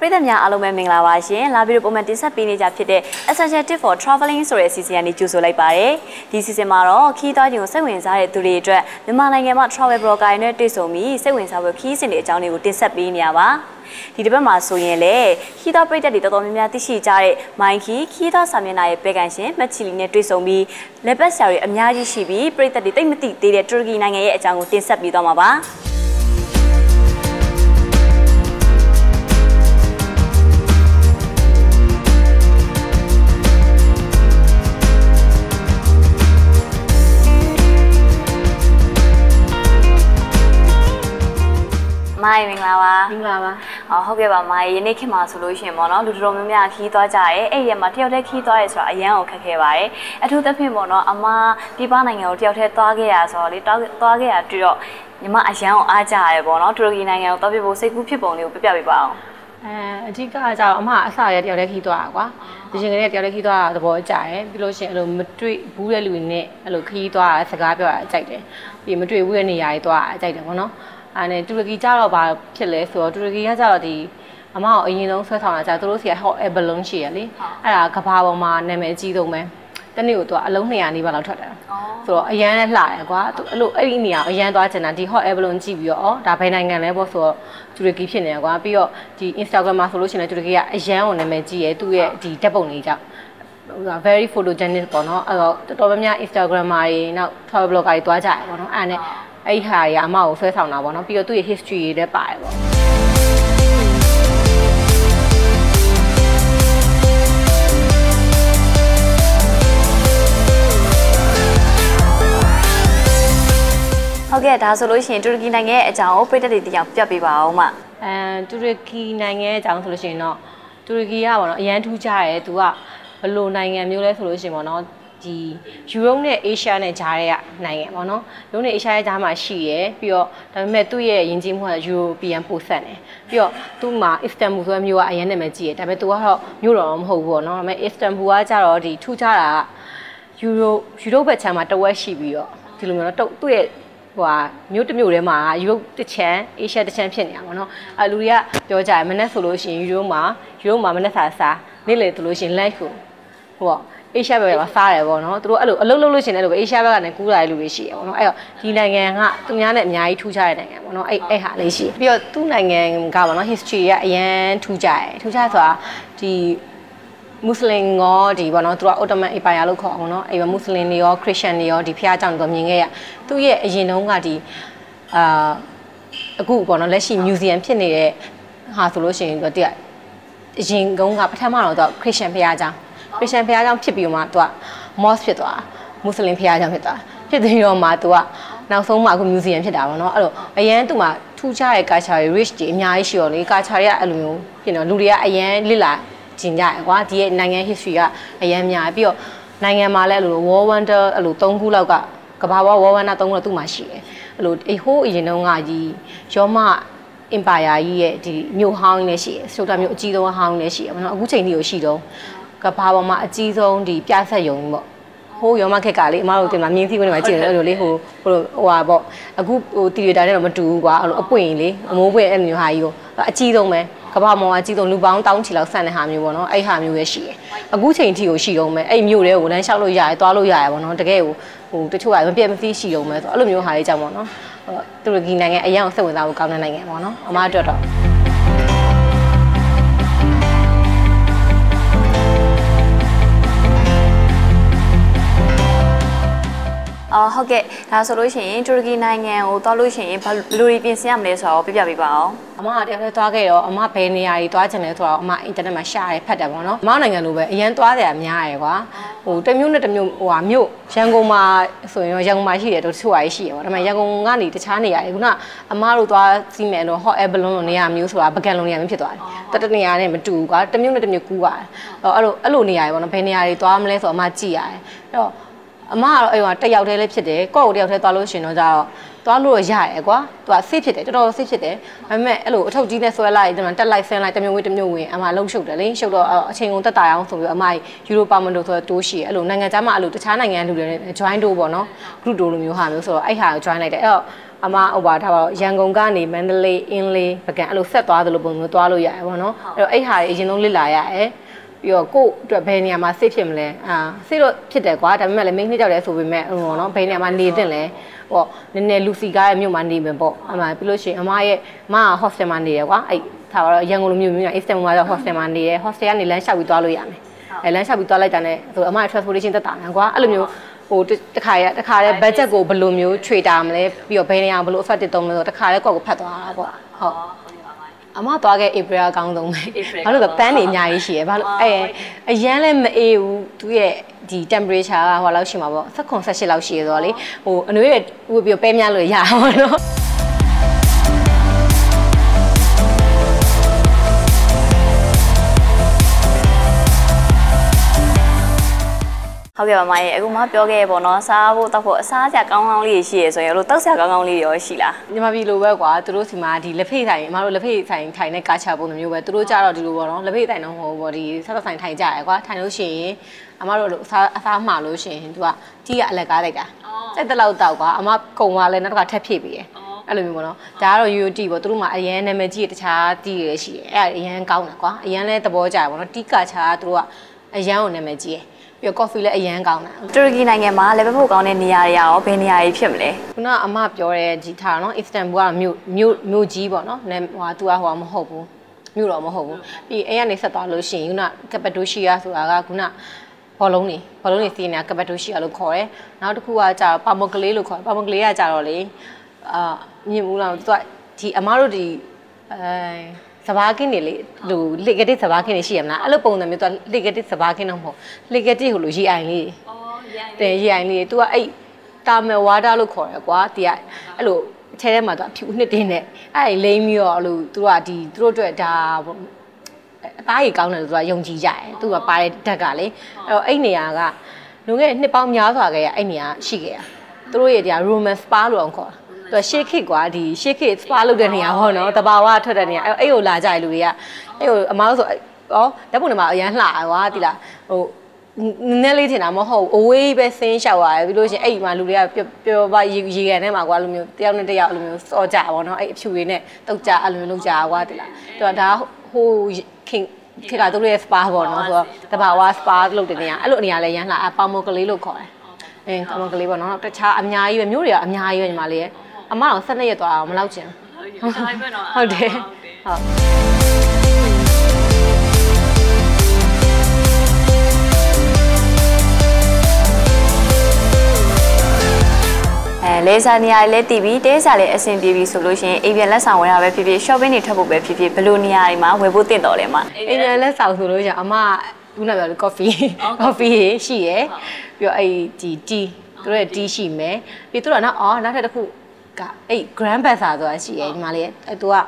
ပြည်သက်များအားလုံးပဲမင်္ဂလာပါရှင်။လာပြီးတော့ပုံမှန်တင်ဆက်ပေးနေကြဖြစ်တဲ့ Essential Tip for Traveling ဆိုတဲ့ season ကနေကြိုဆိုလိုက်ပါတယ်။ဒီ season မှာတော့ခီးသွားခြင်းကိုစိတ်ဝင်စားတဲ့သူတွေအတွက်မြန်မာနိုင်ငံမှာ travel blogger တွေနဲ့တွေ့ဆုံပြီးစိတ်ဝင်စားဖို့ခီးစဉ်တွေအကြောင်းတွေကိုတင်ဆက်ပေးနေရပါ။ဒီတစ်ပတ်မှာဆိုရင်လေခီးသွားပြည်သက်တွေတော်တော်များများသိရှိကြတဲ့မိုင်းခီးသွားစာမျက်နှာရဲ့ပေကန်ရှင်မက်ချီလီနဲ့တွေ့ဆုံပြီးလက်ပတ်ဆရာတွေအများကြီးရှိပြီးပြည်သက်တွေတိတ်မသိသေးတဲ့တူရကီနိုင်ငံရဲ့အကြောင်းကိုတင်ဆက်ပေးသွားမှာပါ။မိုင်းမင်္ဂလာပါမင်္ဂလာပါဟုတ်ကဲ့ပါမိုင်းယနေ့ခေတ်မှာဆိုလို့ရှိရင်ပေါ့နော်လူတော်များများခီးသွားကြရဲအဲ့ဒီမှာတယောက်တည်းခီးသွားရဲဆိုတာအရန်ကိုခက်ခဲပါတယ်အထူးသဖြင့်ပေါ့နော်အမပြည်ပနိုင်ငံကိုတယောက်တည်းသွားခဲ့ရဆိုတော့လေသွားခဲ့ရတွေ့တော့ညီမအရန်ကိုအားကြရဲပေါ့နော်တူရကီနိုင်ငံကိုသွားပြဖို့စိတ်ကူးဖြစ်ပုံလေးကိုပြပြပေးပါအောင်အဓိကကကြောင့်အမအစရဲတယောက်တည်းခီးသွားတာကွာဒီချိန်ကလေးတယောက်တည်းခီးသွားတာသဘောကျတယ်ပြီးလို့ရှိရင်အဲ့လိုမတွေ့ဘူးတဲ့လူတွေနဲ့အဲ့လိုခီးသွားတာစကားပြောတာကြိုက်တယ်ပြီးမတွေ့ဘူးတဲ့နေရာတွေသွားတာကြိုက်တယ်ပေါ့နော်အဲ့နဲ့တူရကီကြတော့ဘာဖြစ်လဲဆိုတော့တူရကီကကြတော့ဒီအမအရင်ဆုံးဆွဲဆောင်တာကြသူတို့စီက hot air balloon ရှိရလေအဲ့ဒါကဘာပေါ်မှာနာမည်အကြီးဆုံးပဲတနေ့ကိုသူကအလုံး200နီးပါးလောက်ထွက်တယ်ဆိုတော့အရန်နဲ့လှတယ်ကွာသူအဲ့ဒီနေရာအရန်သွားချင်တာဒီ hot air balloon ကြည့်ပြီးတော့ဒါဘယ်နိုင်ငံလဲပေါ့ဆိုတော့တူရကီဖြစ်နေတယ်ကွာပြီးတော့ဒီ Instagram မှာဆိုလို့ရှိရင်တူရကီကအရန်ကိုနာမည်ကြီးရသူ့ရဲ့ဒီဓာတ်ပုံလေးကြောင့်very photogenic ပေါ့နော်အဲ့တော့တော်တော်များများ Instagrammer တွေနောက် travel blogger တွေသွားကြတယ်ပေါ့နော်အဲ့နဲ့အဲ့ဟာရအမကိုဆွဲဆောင်တာပေါ့နော်ပြီးတော့သူ့ရဲ့ history တွေလည်းပါတယ်ပေါ့ဟုတ်ကဲ့ဒါဆိုလို့ရှိရင်တူရကီနိုင်ငံရဲ့အကြောင်းကိုပြည်သက်တွေတရားပြပေးပါအောင်မတူရကီနိုင်ငံရဲ့အကြောင်းဆိုလို့ရှိရင်တော့တူရကီကပေါ့နော်အရန်ထူးခြားတယ်သူကဘယ်လိုနိုင်ငံမျိုးလဲဆိုလို့ရှိရင်ပေါ့နော်ဒီယူရိုနဲ့အေရှားနဲ့ဂျားတဲ့နိုင်ငံပေါ့နော်ယူရိုနဲ့အေရှားရဲ့ဂျားမှာရှိရယ်ပြီးတော့ဒါပေမဲ့သူ့ရဲ့ယဉ်ကျေးမှုကယူရိုပီယန်ပိုဆက်တယ်ပြီးတော့သူ့မှာအစ္စတန်ဘူလ်ဆိုတဲ့မြို့ကအရင်နာမည်ကြီးရယ်ဒါပေမဲ့သူကတော့မြို့တော်မဟုတ်ဘူးပေါ့နော်ဒါပေမဲ့အစ္စတန်ဘူလ်ကကြတော့ဒီထူးခြားတာကယူရိုဘက်ချမ်းမှာတဝက်ရှိပြီးတော့ဒီလိုမျိုးတော့သူ့ရဲ့ဟိုမြို့တစ်မြို့ထဲမှာယူရိုတစ်ချမ်းအေရှားတစ်ချမ်းဖြစ်နေတာပေါ့နော်လူတွေကပြောကြတယ်မနေ့ဆိုလို့ရှိရင်ယူရိုမှာမနေ့စားနေ့လေဆိုလို့ရှိရင် live ကိုဟိုအေရှားဘက်ကစားတယ်ပေါ့နော်သူတို့အဲ့လိုအလုပ်လုပ်လို့ရှင်တယ်လို့ပဲအေရှားဘက်ကနေကူးလာတဲ့လူတွေရှိတယ်ပေါ့နော်အဲ့တော့ဒီနိုင်ငံကသူများနဲ့အများကြီးထူးခြားတဲ့နိုင်ငံပေါ့နော်အဲ့ဟာလေးရှိပြီးတော့သူ့နိုင်ငံကပေါ့နော် history ကအရန်ထူးခြားတယ်ဆိုတာဒီမွတ်စလင်ရောဒီပေါ့နော်သူက Ottoman Empire လို့ခေါ်အောင်နော်အဲ့မွတ်စလင်တွေရော Christian တွေရောဒီဖျားကြောင်တွေမြင်ခဲ့ရသူ့ရဲ့အရင်တုန်းကဒီအခုပေါ့နော်လက်ရှိ museum ဖြစ်နေတဲ့ဟာဆိုလို့ရှိရင်သူကအရင်တုန်းကပထမတော့သူ Christian ဖျားကြောင်ခရစ်ယာန်ဘုရားကျောင်းဖြစ်ပြီးမှသူက mosque ဖြစ်သွားမွတ်စလင်ဘုရားကျောင်းဖြစ်သွားဖြစ်ပြီးတော့မှသူကနောက်ဆုံးမှအခု museum ဖြစ်တာပေါ့နော်အဲ့လိုအရန်သူမှထူးခြားတဲ့ culture တွေ rich တွေအများကြီးရှိရောလေ culture တွေကအဲ့လိုမျိုးဖြစ်နေလူတွေကအရန်လစ်လာကျင်ကြရကွာဒီရဲ့နိုင်ငံ history ကအရန်များပြီးတော့နိုင်ငံမှာလည်းအဲ့လို war wonder အဲ့လို3ခုလောက်ကကမ္ဘာပေါ် war wonder 3ခုလောက်သူ့မှာရှိတယ်အဲ့လိုဟိုးအရင်တုန်းကကြီးရောမempire ကြီးရဲ့ဒီမြို့ဟောင်းကြီးလည်းရှိတယ်စတိုတာမြို့အကြီးဆုံးဟောင်းကြီးလည်းရှိတယ်ပေါ့နော်အခုချိန်ထိကိုရှိတော့ကဘာပေါ်မှာအကြီးဆုံးဒီပြဆက်ယုံပေါ့ဟိုရောမခက်ကလေအမတို့တင်မှာမြင်းစည်းကွင်းတွေမှာကြည့်တယ်အဲ့လိုလေဟိုဟာပေါ့အခုဟိုတီရီတာနဲ့တော့မတူဘူးကွာအဲ့လိုအပွင့်လေအမိုးပွင့်အဲ့လိုမျိုးဟာကြီးကိုအကြီးဆုံးပဲကဘာပေါ်မှာအကြီးဆုံးလူပေါင်းတောင်းချီလောက်ဆန့်တဲ့ဟာမျိုးပေါ့နော်အဲ့ဟာမျိုးပဲရှိတယ်အခုချိန်ထိကိုရှိတော့မယ်အဲ့မျိုးတွေကိုလမ်းလျှောက်လို့ရတယ်သွားလို့ရတယ်ပေါ့နော်တကယ်ကိုဟိုတချို့ကမပြတ်မစည်းရှိတော့မယ်ဆိုအဲ့လိုမျိုးဟာလေးကြောင့်ပေါ့နော်တူရကီနိုင်ငံအရင်အောင်စိတ်ဝင်စားဖို့ကောင်းတဲ့နိုင်ငံပေါ့နော်အမအတွက်တော့ဟုတ်ကဲ့ဒါဆိုလို့ရှိရင်တူရကီနိုင်ငံကိုသွားလို့ရှိရင်ဘယ်လိုပြင်ဆင်ရမလဲဆိုတော့ပြပြပေးပါအောင်အမကတယောက်တည်းသွားခဲ့ရောအမဘယ်နေရာကြီးသွားချင်လဲဆိုတော့အမအင်တာနက်မှာရှာတယ်ဖတ်တယ်ပေါ့နော်အမနိုင်ငံလိုပဲအရင်သွားတယ်အများရယ်ကွာဟိုတစ်မျိုးနဲ့တစ်မျိုးဟိုဟာမြို့ရန်ကုန်မှာဆိုရင်ရန်ကုန်မှာရှိတယ်တို့တချို့ဟာရှိရယ်ပေါ့ဒါပေမဲ့ရန်ကုန်ကနေတခြားနေရာတွေခုနအမတို့သွားစီးမယ်လို့ hot air balloon လိုနေရာမျိုးဆိုတာပကံလိုနေရာမျိုးဖြစ်သွားတယ်တနေရာနဲ့မတူဘူးကွာတစ်မျိုးနဲ့တစ်မျိုးကူးပါတယ်အဲ့လိုနေရာတွေပေါ့နော်ဘယ်နေရာတွေသွားမလဲဆိုတော့အမကြည့်ရတယ်အဲ့တော့အမကတော့အဲ့ဟိုတယောက်တည်းလေးဖြစ်တယ်ကိုယ့်ကိုတယောက်တည်းသွားလို့ရှင်တော့ကြတော့သွားလို့ရတယ်ကွာသူကဆေးဖြစ်တယ်တော်တော်ဆေးဖြစ်တယ်ဒါပေမဲ့အဲ့လိုအထုပ်ကြီးနဲ့ဆွဲလိုက်ဒီမှာတက်လိုက်ဆင်းလိုက်တစ်မျိုးဝင်အမလှုပ်ရှုပ်တယ်လေရှုပ်တော့အချိန်ကုန်တက်တာအောင်ဆိုပြီးအမယူရိုပါမန်ဒိုဆိုတော့တိုးရှိအဲ့လိုနိုင်ငံခြားမှာအဲ့လိုတခြားနိုင်ငံလူတွေနဲ့ join တိုးပေါ့နော် group တိုးလိုမျိုးဟာမျိုးဆိုတော့အဲ့ဟာကို join လိုက်တယ်အဲ့တော့အမဟိုပါထားပါရန်ကုန်ကနေမန္တလေးအင်းလေးပကံအဲ့လိုဆက်သွားသလိုပုံမျိုးသွားလို့ရတယ်ပေါ့နော်အဲ့တော့အဲ့ဟာတွေအရင်ဆုံးလစ်လာရတယ်ပြီးတော့ကို့အတွက်ဘယ်နေရာမှာစိတ်ဖြစ်မလဲစိတ်တော့ဖြစ်တယ်ကွာဒါပေမဲ့လည်းမိန်းကလေးကြောက်တယ်ဆိုပေမဲ့ဟိုနော်ဘယ်နေရာမှာနေသင့်လဲဟောနည်းနည်းလူစီကားရဲ့မြို့မှာနေမယ်ပေါ့အမပြီးလို့ရှိရင်အမရဲ့မက hostel မှာနေတယ်ကွာအဲ့ထားပါတော့ရန်ကုန်လိုမျိုးမျိုး Eastern မှာတော့ hostel မှာနေတယ် hostel ကနေလမ်းလျှောက်ပြီးသွားလို့ရမယ်အဲ့လမ်းလျှောက်ပြီးသွားလိုက်တာနဲ့ဆိုအမရဲ့ transportation တက်တာမယ်ကွာအဲ့လိုမျိုးဟိုတခါရဲ့ budget ကိုဘယ်လိုမျိုး trade တာမလဲပြီးတော့ဘယ်နေရာဘယ်လို effective တုံးမလဲဆိုတခါရဲ့ကောက်ကိုဖတ်သွားတာပေါ့ဟုတ်အမသွားခဲ့ April အကောင်းဆုံးပဲဘာလို့လဲပန်းနေအများကြီးရှိရယ်ဘာလို့အရန်လည်းမအေးဘူးသူရဲ့ဒီ temperature ကဟိုလောက်ရှိမှာပေါ့18လောက်ရှိရဆိုတော့လေဟိုအနွေးရဝပြီးပဲများလို့ရပါတော့ဟုတ်ကဲ့ပါမရဲ့အခုမှပြောခဲ့ပေါ့နော်စားဖို့တောက်ဖို့အစားအစာကောင်းကောင်းလေးရှိရဆိုရင်လို့တောက်စားကောင်းကောင်းလေးရောရှိလားညီမပြည်လိုပဲကွာသူတို့စီမှာဒီလက်ဖိတ်ဆိုင်အမတို့လက်ဖိတ်ဆိုင်ထိုင်တဲ့ကာချာပုံမျိုးပဲသူတို့ကြတော့ဒီလိုပေါ့နော်လက်ဖိတ်ဆိုင်တော့မဟုတ်ဘူးပေါ့ဒီစားတော့ဆိုင်ထိုင်ကြရကွာထိုင်လို့ရှိရင်အမတို့အစားမှာလို့ရှိရင်သူကကြီးကအလက်ကားလိုက်တာစိတ်တလောက်တောက်ကွာအမကုံကလည်းနောက်တစ်ခါထက်ဖြည့်ပြီးရယ်အဲ့လိုမျိုးပေါ့နော်ဒါကတော့ UOT ပေါ့သူတို့မှာအရန်နာမည်ကြီးတခြားတီးရရှိတယ်အဲ့ဒါအရန်ကောင်းတာကွာအရန်လဲသဘောကျတယ်ပေါ့နော်တီးကာချာကသူတို့ကအရန်ကိုနာမည်ကြီးပြီးတော့ coffee လည်းအရန်ကောင်းတာတူရကီနိုင်ငံမှာလည်းပဲဖို့ကောင်းတဲ့နေရာတွေရောဘယ်နေရာတွေဖြစ်မလဲခုနအမပြောတဲ့ဂျီထားနော် Istanbul ကမြို့ကြီးပေါ့နော်ဟိုသူကဟိုမဟုတ်ဘူးမြို့တော့မဟုတ်ဘူးပြီးအဲ့ကနေဆက်သွားလို့ရှိရင်ခုန Cappadocia ဆိုတာကခုနဘောလုံးတွေစီးနေတာ Cappadocia လို့ခေါ်တယ်နောက်တစ်ခုကကြာပါမောကလေးလို့ခေါ်တယ်ပါမောကလေးကကြာတော့လေမြင်ဘူးလားသူကဒီအမတို့ဒီစဘာကင်းနေလေလူလေကတစ်စဘာကင်းနေရှိရမလားအဲ့လိုပုံစံမျိုးသူကလေကတစ်စဘာကင်းတော့မဟုတ်လေကတစ်ဟိုလိုရေအိုင်လေးတဲ့ရေအိုင်လေး तू ကအဲ့တာမယ်ဝါတာလို့ခေါ်ရကွာတီကအဲ့လိုအထဲထဲမှာ तू ဖြူနှစ်တင်းနဲ့အဲ့လိမ့်ပြီးတော့အဲ့လို तू ကဒီသူတို့အတွက်ဒါအသားကြီးကောင်းတယ်လို့ तू ကယုံကြည်ကြတယ် तू ကပါတဲ့ဓာတ်ကလေအဲ့တော့အဲ့နေရာကလူငယ်နှစ်ပေါင်းများစွာခဲ့ရအဲ့နေရာရှိခဲ့ရသူတို့ရဲ့ဒီ Roman Spa လို့အောင်ခေါ်သူရှေ့ခစ်ကွာဒီရှေ့ခစ်စပါလုပ်တဲ့နေရာဟောနော်တဘာဝထွက်တဲ့နေရာအဲ့ကိုလာကြရလူတွေကအဲ့ကိုအမားဆိုဩဓာတ်ပုံတွေမှာအရန်လှကွာတိလားဟိုနည်းလေးထင်တာမဟုတ်အဝေးပဲဆင်းလျှောက်ရတယ်ပြီးလို့ရှိရင်အဲ့ဒီမှာလူတွေကပျော်ပါရေကန်ထဲမှာကွာလိုမျိုးတယောက်နဲ့တယောက်လိုမျိုးစော့ကြပါတော့အဲ့အဖြူတွေနဲ့တုတ်ကြအဲ့လိုမျိုးလုပ်ကြကွာတိလားသူကဒါဟိုခင်ကသူတို့ရဲ့ spa ပေါ့နော်ဆိုတော့တဘာဝ spa လုပ်တဲ့နေရာအဲ့လိုနေရာလဲရန်လှပေါမောကလေးလို့ခေါ်တယ်ပေါမောကလေးပေါ့နော်တခြားအများကြီးပဲမျိုးတွေကအများကြီးပဲညီမလေးအမတော့12ရက်သွားအောင်မလောက်ချင်ဟုတ်တယ်ဟုတ်လဲစားနေရာလဲတည်ပြီးတဲစားလဲအဆင်ပြေပြီဆိုလို့ရှိရင်အိမ်ပြန်လက်ဆောင်ဝယ်တာပဲဖြစ်ဖြစ် shopping တွေထွက်ဖို့ပဲဖြစ်ဖြစ်ဘယ်လိုနေရာတွေမှာဝယ်ဖို့တင့်တော်လဲမှာအိမ်ပြန်လက်ဆောင်ဆိုလို့ရှိရင်အမခုနကပြောလို့ coffee ရှိရယ်ပြီးတော့အဲ့ဒီ tea သူတို့ရဲ့ tea ရှိမယ်ပြီးသူတို့ကနောက်ထပ်တစ်ခုကအဲ့ Grand Bazaar ဆိုတာရှိရယ်ဒီမှာလေအဲ့သူက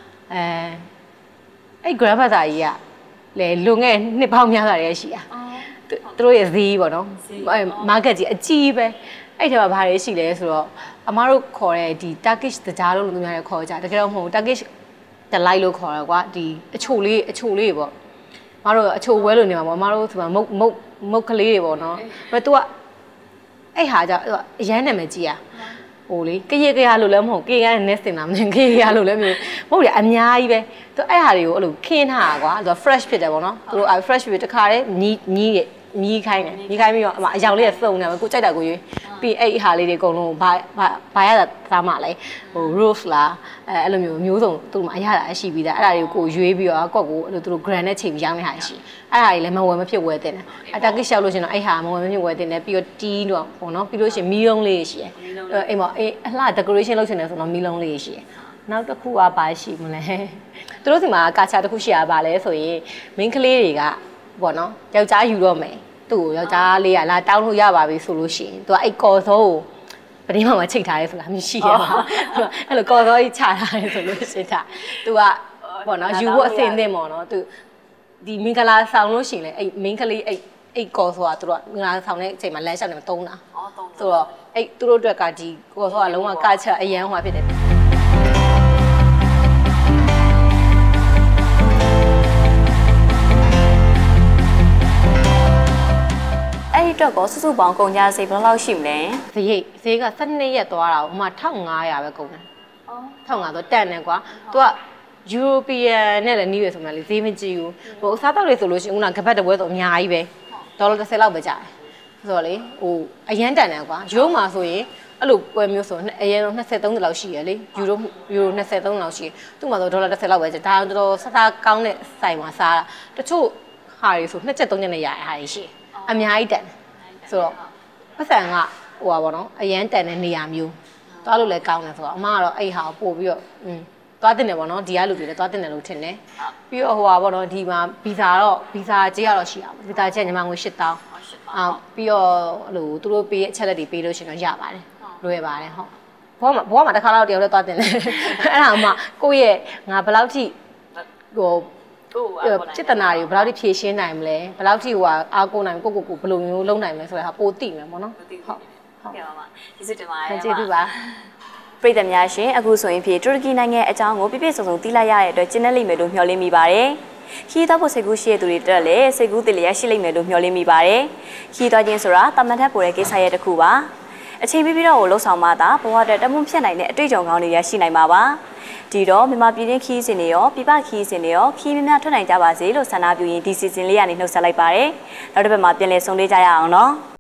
အဲ့ Grand Bazaar ကြီးကလေလွန်ခဲ့နှစ်ပေါင်းများစွာတည်းရှိတာသူတို့ရဲ့ဈေးပေါ့နော် market ကြီးအကြီးပဲအဲ့ထဲမှာဘာတွေရှိလဲဆိုတော့အမားတို့ခေါ်တဲ့ဒီ Turkish တကြားလို့လူများတွေခေါ်ကြတကယ်တော့မဟုတ် Turkish delight လို့ခေါ်ရကွာဒီအချိုလေးပေါ့အမားတို့အချိုဝဲလို့နေမှာပေါ့အမားတို့ဆိုမှာမုတ်ကလေးတွေပေါ့နော်အဲ့သူကအဲ့ဟာကြအရန်နာမည်ကြီးอ่ะဟိုလေကရလို့လည်းမဟုတ်ကေရနဲ့ စင်တာမင်းကေရလို့လည်းမျိုးမဟုတ်လေအများကြီးပဲသူအဲ့ဟာတွေကိုအဲ့လိုခင်းထားတာကွာသူ fresh ဖြစ်တယ်ပေါ့နော်သူတို့ fresh ဖြစ်တခါတည်းမြီးခိုင်းပြီးတော့အယောင်လေးစုံတယ်ကိုကြိုက်တာကိုရွေးပြီးအဲ့ဟာလေးတွေအကုန်လုံးဘာရတာသားမလဲဟို rose လားအဲ့လိုမျိုးစုံသူ့မှာအရတာရှိပြီးသားအဲ့ဒါတွေကိုရွေးပြီးတော့ကော့ကိုအဲ့လိုသူတို့ grand နဲ့ချိန်ပြီးရောင်းနေတာရှိအဲ့ဒါတွေလည်းမဝယ်မဖြစ်ဝယ်တင်တယ်အတာကိရှောက်လို့ရှင်တော့အဲ့ဟာမဝယ်မဖြစ်ဝယ်တင်တယ်ပြီးတော့တီးတော့ပေါ့နော်ပြီးလို့ရှင်မီးလုံးလေးရှိရယ်အိမ်မှာအလှ decoration လုပ်ချင်တယ်ဆိုတော့မီးလုံးလေးရှိရယ်နောက်တစ်ခုကဘာရှိမလဲသူတို့စီမှာကာချာတစ်ခုရှိရပါလဲဆိုရင် main ကလေးတွေကပေါ့နော်ယောက်ျားယူတော့မယ်သူ့ကိုယောက်ျားလေးကလာတောင်းလို့ရပါပြီဆိုလို့ရှိရင်သူကအဲ့ကော်စောကိုပတင်းမှာချိတ်ထားရဲဆိုတာမရှိရပါအဲ့လိုကော်စောကြီးချထားရဲဆိုလို့ရှိတာသူကပေါ့နော်ယူဖို့အစင်သင့်ပေါ့နော်သူဒီမင်္ဂလာဆောင်လို့ရှိရင်လေအဲ့မင်းကလေးအဲ့ကော်စောကသူတို့ကမင်္ဂလာဆောင်တဲ့အချိန်မှာလမ်းလျှောက်နေမှာတုံးတာဆိုတော့အဲ့သူတို့အတွက်ကဒီကော်စောကလုံးဝကချက်အရန်ဟွာဖြစ်တယ်အဲ့ဒီတော့တော့ကောစုစုပေါင်းကုန်ကြစိတ်ဘယ်လောက်ရှိမလဲဈေးက12ရက်သွားတာဟိုမှာ1500ပဲကုန်တယ်1500တော့တန်တယ်ကွာသူက European နဲ့လည်းနီးရဆိုမှလေဈေးမကြည့်ဘူးဟိုအစားတောက်တွေဆိုလို့ရှိရင်ဦးနာကပတ်တပွဲဆိုအများကြီးပဲဒေါ်လာ30လောက်ပဲကျတယ်ဆိုတော့လေဟိုအရန်တန်တယ်ကွာယူရိုမှာဆိုရင်အဲ့လိုပွဲမျိုးဆိုအရင်တော့23လောက်ရှိရလေယူရို23လောက်ရှိသူ့မှာဆိုဒေါ်လာ30လောက်ပဲကျဒါတော်တော်စားကောင်းတဲ့ဆိုင်မှာစားတာတချို့ဟာတွေဆို2ချက်3ချက်နဲ့ရရဟာရှိအများကြီးတန်ဆိုတော့ပတ်စံကဟိုပါဘောနော်အရန်တန်တဲ့နေရာမျိုးသွားလို့လည်းကောင်းတယ်ဆိုတော့အမကတော့အဲ့ဟာကိုပို့ပြီးတော့သွားတင်တယ်ပေါ့နော်ဒီကလူတွေလည်းသွားတင်တယ်လို့ထင်တယ်ပြီးတော့ဟိုပါပေါ့နော်ဒီမှာဗီဇာကြေးရတော့ရှိအောင်ဗီဇာကြေးညီမငွေ8000ပြီးတော့ဟိုသူတို့ပေးအချက်လက်တွေပေးလို့ရှင်တော့ရပါတယ်လွယ်ပါတယ်ဟုတ်ဘောမှာတစ်ခါတော့တယောက်လည်းသွားတင်တယ်အဲ့ဒါမှကိုယ့်ရဲ့ငါဘယ်လောက်ထိဟိုจิตနာတွေကိုဘယ်လောက်ထိဖြည့်ရှင်းနိုင်မလဲဘယ်လောက်ထိဟိုအားကိုးနိုင်ကိုဘယ်လိုမျိုးလုပ်နိုင်မလဲဆိုတဲ့ဟာပိုသိမယ်ပေါ့နော်ဟုတ်ကဲ့ပါပါကျေးဇူးတင်ပါတယ်ကျေးဇူးပါပြည်သူများရှင်အခုဆိုရင်ဖြည့်တူရကီနိုင်ငံအကြောင်းကိုပြည့်စုံသိလိုက်ရတဲ့အတွက်ကျင်းနေလိမ့်မယ်လို့မျှော်လင့်မိပါတယ်ခီးသွားဖို့စိတ်ကူးရှိတဲ့သူတွေတက်လည်းစိတ်ကူးတည်လျက်ရှိလိမ့်မယ်လို့မျှော်လင့်မိပါတယ်ခီးသွားခြင်းဆိုတာတာမန်ထက်ပိုတဲ့ကိစ္စရဲ့တစ်ခုပါအချိန်ပြီးတော့လှုပ်ဆောင်မှသာဘဝအတွက်တမွန်ဖြစ်နိုင်တဲ့အတွေ့အကြုံကောင်းတွေရရှိနိုင်မှာပါဒီတော့မြန်မာပြည်တွင်းခီးစဉ်တွေရောပြပခီးစဉ်တွေရောခီးများများထွက်နိုင်ကြပါစေလို့ဆန္ဒပြုရင်းဒီစီစဉ်လေးကနေနှုတ်ဆက်လိုက်ပါတယ်နောက်တစ်ပတ်မှာပြန်လည်ဆုံလေးကြရအောင်နော်